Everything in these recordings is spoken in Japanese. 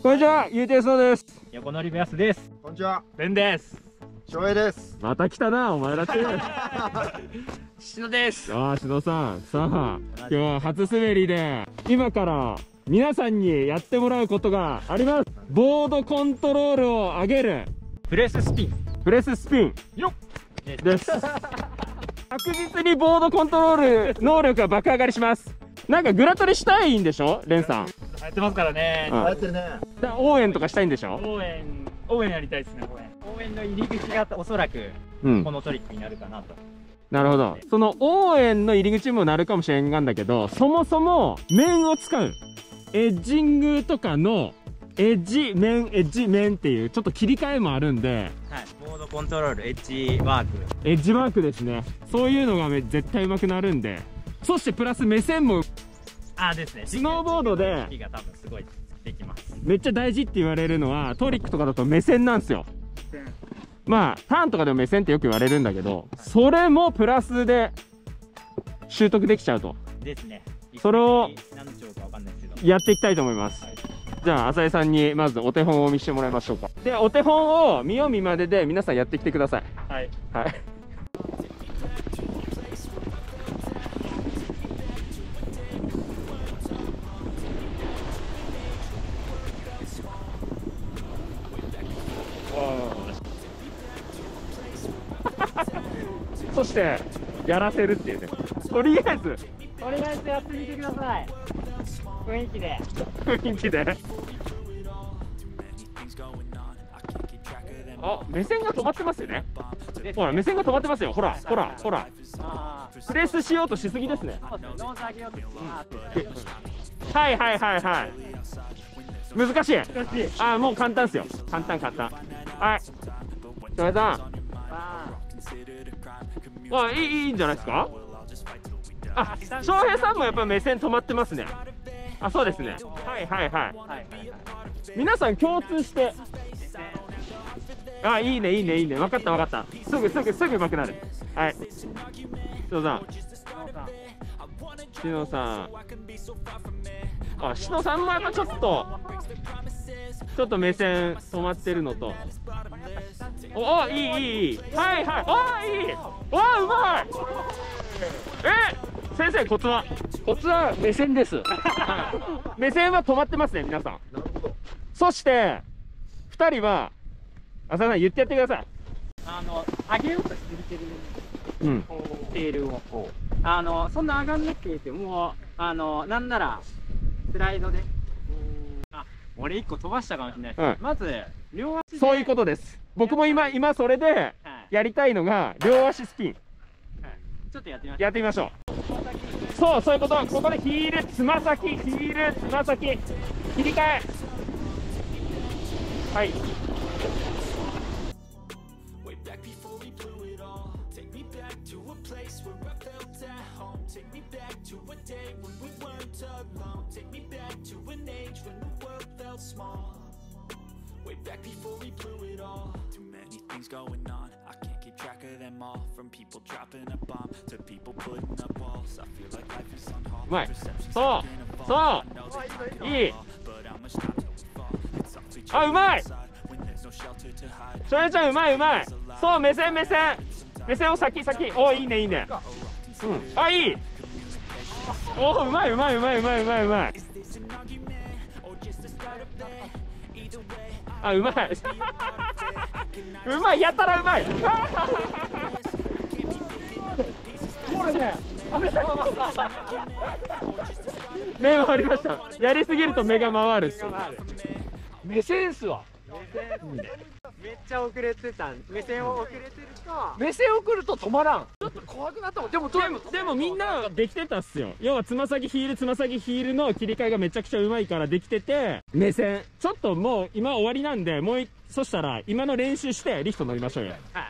こんにちは、ゆうていそうです。 横乗りベースです。 こんにちは、 ベンです。 翔平です。 また来たな、お前らって。 しのです。 ああ、しのさん。さあ、今日は初滑りで、今から皆さんにやってもらうことがあります。ボードコントロールを上げる。 プレススピン。 プレススピン。 よっです。確実にボードコントロール能力が爆上がりします。なんかグラトリしたいんでしょ、レンさん。 やってますからね。 うんやってるね。 応援とかしたいんでしょ。 応援やりたいですね。応援の入り口がおそらくうんこ。のトリックになるかなと。 なるほど。その応援の入り口にもなるかもしれんがんだけど、そもそも面を使う。エッジングとかのエッジ面、エッジ面っていうちょっと切り替えもあるんで、 はい。ボードコントロール、エッジワーク。 エッジワークですね。そういうのが絶対上手くなるんで。そしてプラス目線もですね。 スノーボードでが多分すごいできます。 めっちゃ大事って言われるのはトリックとかだと目線なんですよ。まあターンとかでも目線ってよく言われるんだけど、それもプラスで習得できちゃうと。 ですね。 それを何の兆かわかんないですけど。 やっていきたいと思います。じゃあ浅井さんにまずお手本を見せてもらいましょうか。でお手本を見よう見まねで皆さんやってきてください。 はい。 はい。そしてやらせるっていうね。とりあえずやってみてください。雰囲気で。 雰囲気で。あ、目線が止まってますよね。ほら目線が止まってますよ。ほらほらほら。プレスしようとしすぎですね。 ノーズ上げようと。 はいはいはいはい。難しい。あ、もう簡単ですよ。簡単簡単。はい。翔平さん。あ、いいんじゃないですか。あ、翔平さんもやっぱ目線止まってますね。あ、そうですね。はいはいはい。皆さん共通して。あ、いいねいいねいいね。分かった分かった。すぐ上手くなる。はい。しのさん。しのさん。あ、しのさんもやっぱちょっと目線止まってるのと。お、いい。はいはい。あ、いい。あ、うまい。先生、コツは目線です。はい、目線は止まってますね、皆さん。そして2人は浅田さん言ってやってください。 上げようとしてるうん。 テールをこうそんな上がんなくてもなんならスライドで俺1個飛ばしたかもしれないです、 はい、 まず両足で。そういうことです。僕も今それでやりたいのが両足スピン、 ちょっとやってみましょう。 そういうこと。ここでヒールつま先ヒールつま先切り替え。はい。Way back before we blew it all. Too many things going on. I can't keep track of them all. From people dropping a bomb to people putting up walls. I feel like life is on hold. うまい。そういい。あ、うまい。それちゃんうまい。そう、目線を先。お、いいね。うん。あ、いい。お、うまい。あ、うまい。うまい、やったらうまい。これね、目が回りました。やりすぎると目が回る。目線っすわ。 めっちゃ遅れてた。目線を遅れてると。 目線送ると止まらん。 ちょっと怖くなったもん。 でもみんなできてたっすよ。要はつま先ヒールの切り替えがめちゃくちゃうまいからできてて、目線ちょっともう今終わりなんで、そしたら今の練習してリフト乗りましょうよ。はい、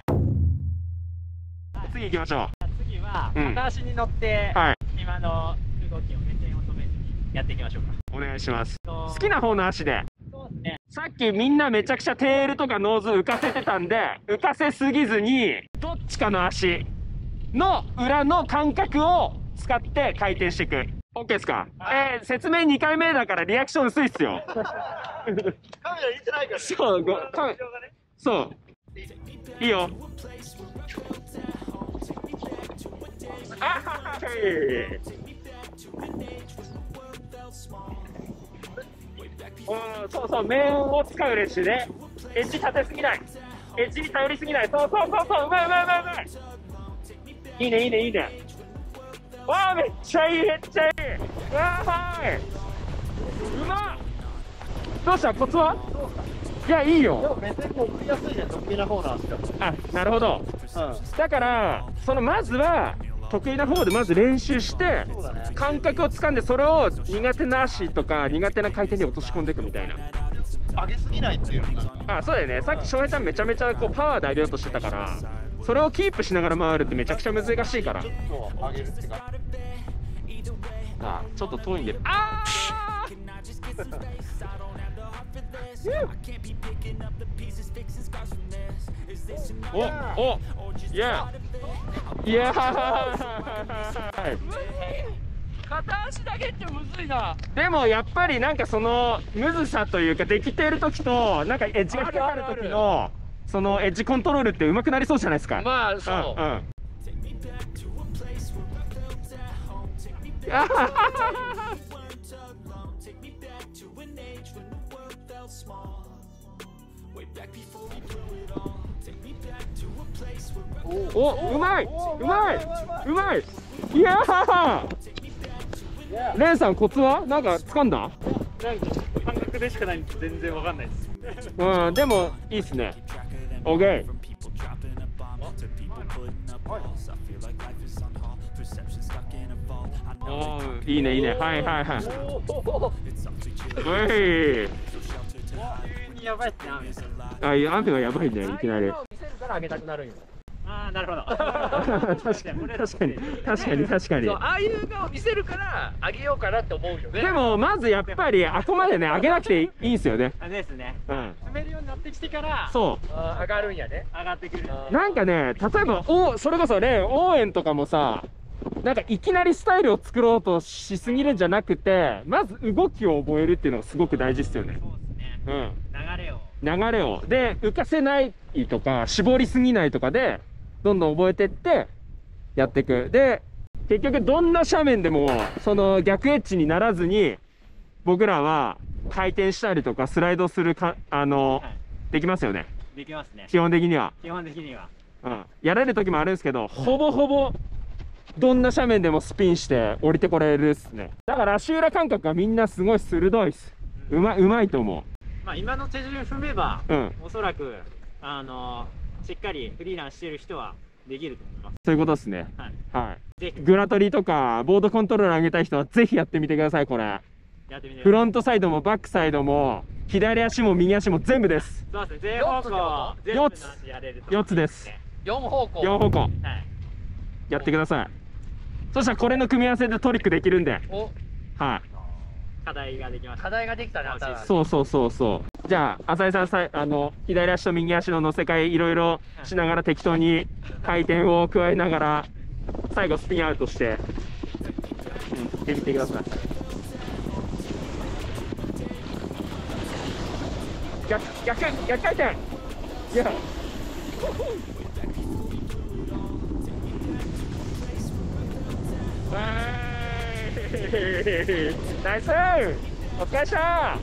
次行きましょう。 次は片足に乗って、今の動きを目線を止めずにやっていきましょうか。 お願いします。好きな方の足で。そうですね。さっきみんなめちゃくちゃテールとかノーズ浮かせてたんで、浮かせすぎずにどっちかの足の裏の感覚を使って回転していく。 OK ですか。説明2回目だからリアクション薄いっすよ。 カメラ入れてないから。 そう、そう。いいよ。あはい。そうそう、面を使う練習ね。エッジ立てすぎない。エッジに頼りすぎない。そう、うまい。いいね。わあ、めっちゃいい。わあ、はい。うまっ。どうしたコツは？いや、いいよ。 でも目線も送りやすいじゃん、得意な方なんですよ。 あ、なるほど。だから、まずは、得意な方でまず練習して、感覚をつかんで、それを苦手な足とか苦手な回転に落とし込んでいくみたいな。 上げすぎないっていうあ、そうだよね。さっき翔平ちゃんめちゃめちゃこうパワーで上げようとしてたから、それをキープしながら回るってめちゃくちゃ難しいから。ちょっと上げるってか。あ、ちょっと遠いんで。ああお、いや片足だけってむずいな。でもやっぱりなんかそのむずさというか、できてる時となんかエッジが引っかかる時のそのエッジコントロールって上手くなりそうじゃないですか。まあそう。お、うまい。いやー。レンさんコツはなんか掴んだ？ なんか感覚でしかないんで全然わかんないです。 でもいいっすね。オッケー。いいね。はい。 やばいっすね。 雨がやばいね、いきなり。 見せるから上げたくなるんよ。ああ、なるほど。 確かに。 ああいう顔見せるから上げようかなって思うよね。 でもまずやっぱりあこまでね上げなくていいんすよね。 ですね。踏めるようになってきてからそう上がるんやね。上がってくる。 なんかね、例えばそれこそレン応援とかもさ、なんかいきなりスタイルを作ろうとしすぎるんじゃなくて、まず動きを覚えるっていうのがすごく大事ですよね。 そうですね。流れをで浮かせないとか絞りすぎないとかでどんどん覚えてってやっていく。で結局どんな斜面でもその逆エッジにならずに僕らは回転したりとかスライドするかできますよね。 できますね。 基本的には。やれる時もあるんですけど、ほぼどんな斜面でもスピンして降りてこれるっすね。だから足裏感覚がみんなすごい鋭いっす。うまいと思う。 まあ今の手順踏めば、おそらくしっかりフリーランしてる人はできると思います。 そういうことですね。はい。グラトリとかボードコントロール上げたい人はぜひやってみてください。これ。やってみて。フロントサイドもバックサイドも左足も右足も全部です。 そうですね。全方向。 4つです。 4方向。 やってください。そしたらこれの組み合わせでトリックできるんで。はい。 課題ができました。課題ができたね。 そう。じゃあ浅井さん左足と右足の乗せ替えいろいろしながら適当に回転を加えながら最後スピンアウトして、ってみてください。逆回転。いや。ナイスお疲れっした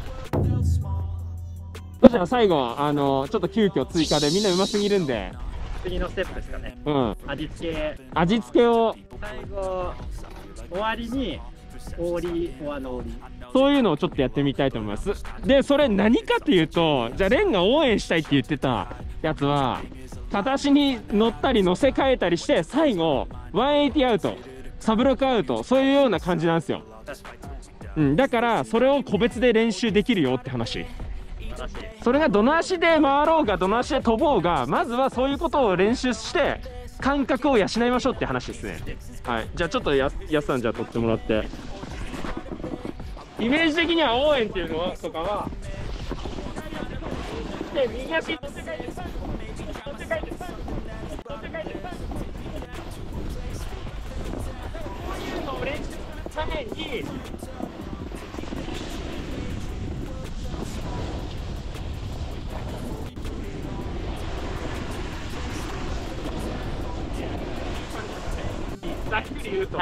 そしたら最後ちょっと急遽追加でみんなうますぎるんで次のステップですかね。味付けを最後終わりにオーリーフォアノーリー、 そういうのをちょっとやってみたいと思います。でそれ何かっていうと、じゃあレンが応援したいって言ってたやつは片足に乗ったり乗せ替えたりして最後180アウトサブロックアウト、そういうような感じなんですよ。だからそれを個別で練習できるよって話。それがどの足で回ろうがどの足で飛ぼうが、まずはそういうことを練習して感覚を養いましょうって話ですね。はい、じゃあちょっとやすさんじゃあ取ってもらって、イメージ的には応援っていうのはとかはで右足に乗せ替えてため辺にざっくり言うと、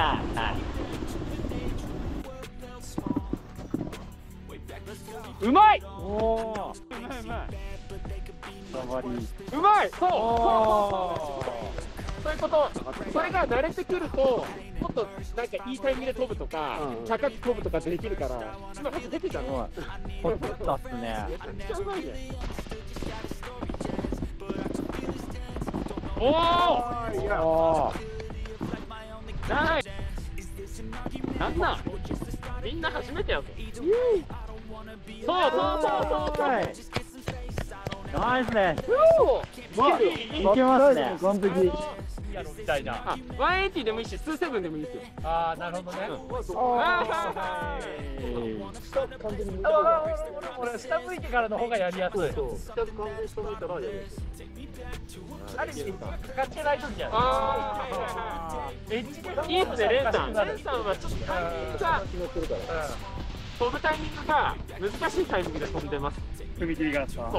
うまい。おお、うまいうまい。うまい。そうそういうこと。それが慣れてくると、もっとなんかいいタイミングで飛ぶとか、高く飛ぶとかできるから、今まず出てたのは。 ほっとっすね。 めっちゃうまいね。おお。ナイス。なんなん。みんな初めてやぞ。そう。 ナイスです。 いけますね。 完璧。 みたいな。 あ、180でもいいし、27でもいいですよ。 ああ、なるほどね。俺下向いてからの方がやりやすい。 下完全下向いたらやる。 あれかかってない時や。 エッジでいいっすね、レンさん。レンさんはちょっとタイミングが飛ぶタイミングが難しいタイミングで飛んでます。 踏切がそう。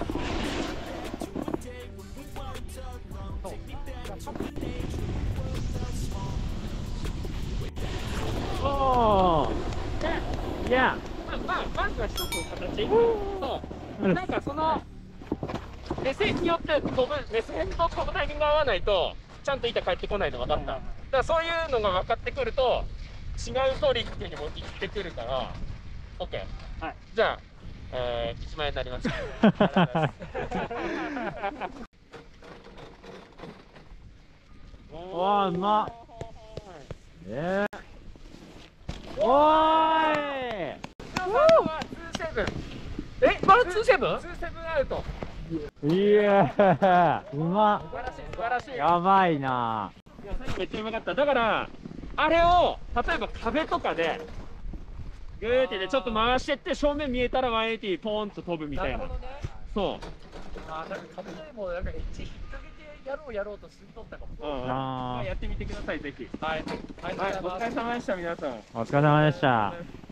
いや、まずは一つの形。そう。なんかその目線によって目線と飛ぶタイミングが合わないとちゃんと板返ってこないの分かった。だからそういうのが分かってくると違うトリックにも行ってくるから。OK。はい。じゃあ、1万円になりました。 わあ、うまっ。おーい。 まだ27？27アウト。 いや、うまっ。 素晴らしい。 やばいな。 いや、さっきめっちゃうまかった。だからあれを例えば壁とかでグーってでちょっと回してって正面見えたら180ポーンと飛ぶみたいな。そう。 あ、なんか壁でもなんかエッジ引っ掛けてやろうとしとったかも。 やってみてください、ぜひ。 はい。 お疲れ様でした、皆さん。 お疲れ様でした。